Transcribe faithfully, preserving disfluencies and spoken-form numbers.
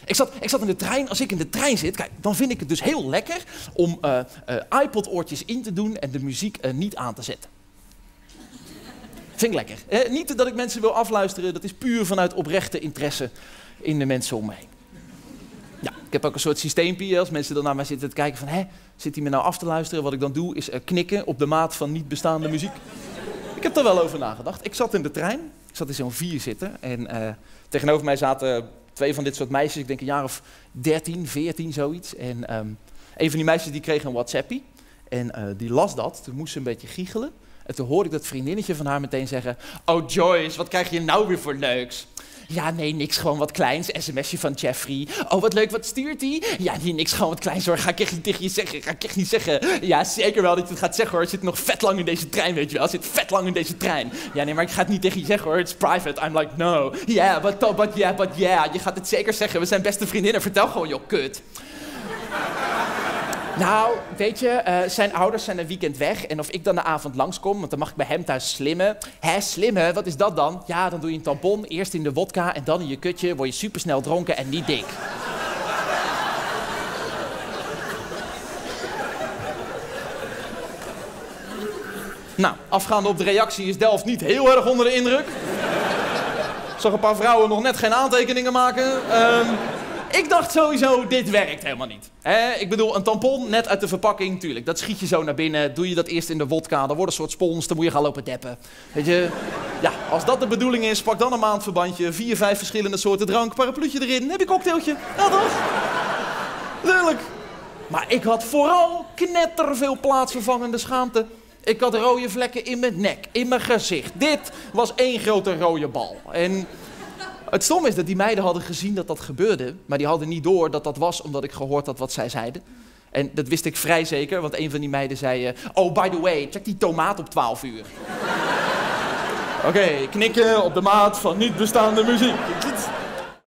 Ik zat, ik zat in de trein. Als ik in de trein zit, kijk, dan vind ik het dus heel lekker om uh, uh, iPod-oortjes in te doen en de muziek uh, niet aan te zetten. Vind ik lekker. Eh, niet dat ik mensen wil afluisteren, dat is puur vanuit oprechte interesse in de mensen om me heen. Ja, ik heb ook een soort systeempje, als mensen dan naar mij zitten te kijken van, hè, zit hij me nou af te luisteren? Wat ik dan doe is uh, knikken op de maat van niet bestaande muziek. Ik heb er wel over nagedacht. Ik zat in de trein, ik zat in zo'n vier zitten en uh, tegenover mij zaten twee van dit soort meisjes, ik denk een jaar of dertien, veertien, zoiets. En um, een van die meisjes die kreeg een WhatsAppie en uh, die las dat, toen moest ze een beetje giechelen. En toen hoorde ik dat vriendinnetje van haar meteen zeggen, oh Joyce, wat krijg je nou weer voor leuks? Ja, nee, niks, gewoon wat kleins. sms'je van Jeffrey. Oh, wat leuk, wat stuurt hij? Ja, nee, niks, gewoon wat kleins hoor. Ga ik echt niet tegen je zeggen, ga ik echt niet zeggen. Ja, zeker wel dat je het gaat zeggen hoor. Je zit nog vet lang in deze trein, weet je wel. Je zit vet lang in deze trein. Ja, nee, maar ik ga het niet tegen je zeggen hoor. It's private. I'm like, no. Yeah, but, but yeah, but yeah. Je gaat het zeker zeggen. We zijn beste vriendinnen. Vertel gewoon, joh, kut. Nou, weet je, uh, zijn ouders zijn een weekend weg en of ik dan de avond langskom, want dan mag ik bij hem thuis slimmen. Hè, slimmen? Wat is dat dan? Ja, dan doe je een tampon, eerst in de wodka en dan in je kutje, word je supersnel dronken en niet dik. Nou, afgaande op de reactie is Delft niet heel erg onder de indruk. Ik zag een paar vrouwen nog net geen aantekeningen maken. Um, Ik dacht sowieso, dit werkt helemaal niet. He, ik bedoel, een tampon net uit de verpakking, tuurlijk. Dat schiet je zo naar binnen. Doe je dat eerst in de wodka, dan wordt een soort spons, dan moet je gaan lopen deppen. Weet je, ja, als dat de bedoeling is, pak dan een maandverbandje, vier, vijf verschillende soorten drank, parapluutje erin, heb je cocktailtje. Ja toch? Tuurlijk. Maar ik had vooral knetterveel plaatsvervangende schaamte. Ik had rode vlekken in mijn nek, in mijn gezicht. Dit was één grote rode bal. En het stom is dat die meiden hadden gezien dat dat gebeurde, maar die hadden niet door dat dat was omdat ik gehoord had wat zij zeiden. En dat wist ik vrij zeker, want een van die meiden zei, uh, oh, by the way, check die tomaat op twaalf uur. Oké, okay, knikken op de maat van niet bestaande muziek.